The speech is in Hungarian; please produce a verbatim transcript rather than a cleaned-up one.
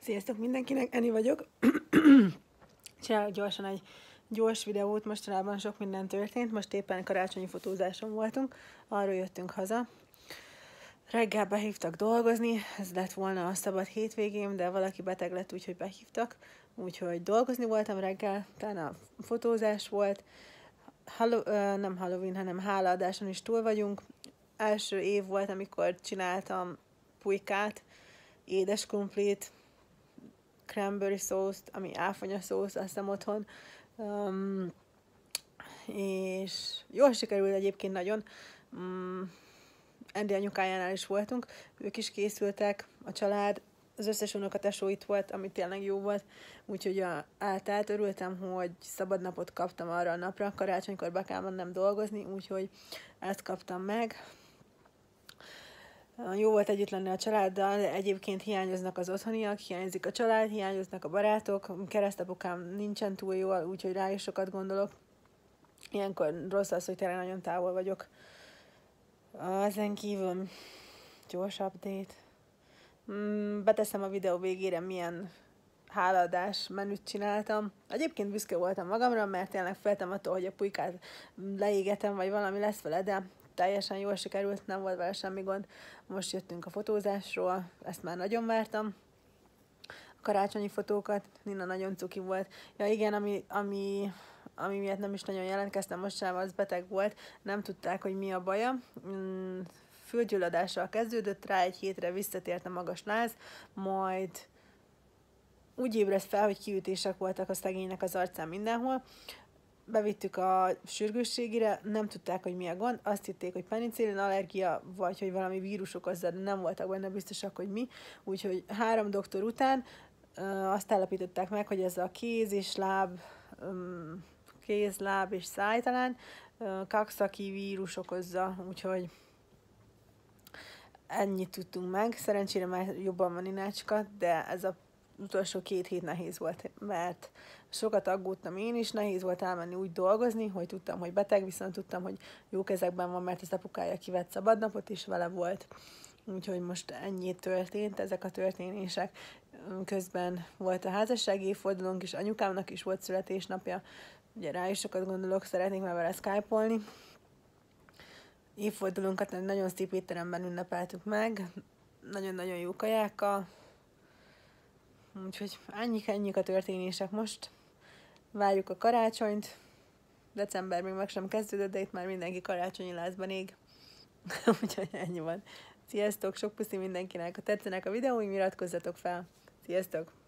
Sziasztok mindenkinek, Eni vagyok. Csinálok gyorsan egy gyors videót, mostanában sok minden történt, most éppen karácsonyi fotózáson voltunk, arról jöttünk haza. Reggel behívtak dolgozni, ez lett volna a szabad hétvégém, de valaki beteg lett, úgyhogy behívtak, úgyhogy dolgozni voltam reggel, utána fotózás volt, Hallo- nem Halloween, hanem hálaadáson is túl vagyunk. Első év volt, amikor csináltam pulykát, édes krumplét, cranberry szószt, ami áfonya szósz, azt hiszem otthon. Um, és jól sikerült egyébként nagyon. Um, Andy anyukájánál is voltunk, ők is készültek, a család, az összes unokatesó itt volt, ami tényleg jó volt, úgyhogy a, átállt, örültem, hogy szabad napot kaptam arra a napra, karácsonykor be kell mennem dolgozni, úgyhogy ezt kaptam meg. Jó volt együtt lenni a családdal, de egyébként hiányoznak az otthoniak, hiányzik a család, hiányoznak a barátok, keresztapukám nincsen túl jól, úgyhogy rá is sokat gondolok. Ilyenkor rossz az, hogy tényleg nagyon távol vagyok. Ezen kívül gyors update. Beteszem a videó végére, milyen hálaadás menüt csináltam. Egyébként büszke voltam magamra, mert tényleg féltem attól, hogy a pulykát leégetem, vagy valami lesz vele, de teljesen jól sikerült, nem volt vele semmi gond. Most jöttünk a fotózásról, ezt már nagyon vártam. A karácsonyi fotókat, Nina nagyon cuki volt. Ja igen, ami, ami, ami miatt nem is nagyon jelentkeztem mostanában, az beteg volt, nem tudták, hogy mi a baja. Mm, fülgyulladással kezdődött, rá egy hétre visszatért a magas láz, majd úgy ébredt fel, hogy kiütések voltak a szegénynek az arcán mindenhol. Bevittük a sürgősségire, nem tudták, hogy mi a gond, azt hitték, hogy penicillin allergia, vagy hogy valami vírus okozza, de nem voltak benne biztosak, hogy mi. Úgyhogy három doktor után ö, azt állapították meg, hogy ez a kéz és láb, ö, kéz, láb és száj talán ö, Coxsackie vírus okozza, úgyhogy ennyit tudtunk meg. Szerencsére már jobban van Inácska, de ez a utolsó két hét nehéz volt, mert sokat aggódtam én is, nehéz volt elmenni úgy dolgozni, hogy tudtam, hogy beteg, viszont tudtam, hogy jó kezekben van, mert az apukája kivett szabadnapot, és vele volt. Úgyhogy most ennyi történt, ezek a történések. Közben volt a házassági évfordulónk, és anyukámnak is volt születésnapja. Ugye rá is sokat gondolok, szeretnék már vele skype-olni. Évfordulónkat nagyon szép étteremben ünnepeltük meg, nagyon-nagyon jó kajákkal. Úgyhogy ennyik, ennyik a történések most. Várjuk a karácsonyt. December még meg sem kezdődött, de itt már mindenki karácsonyi lázban ég. Úgyhogy ennyi van. Sziasztok, sok puszi mindenkinek. Ha tetszenek a videóim, iratkozzatok fel. Sziasztok!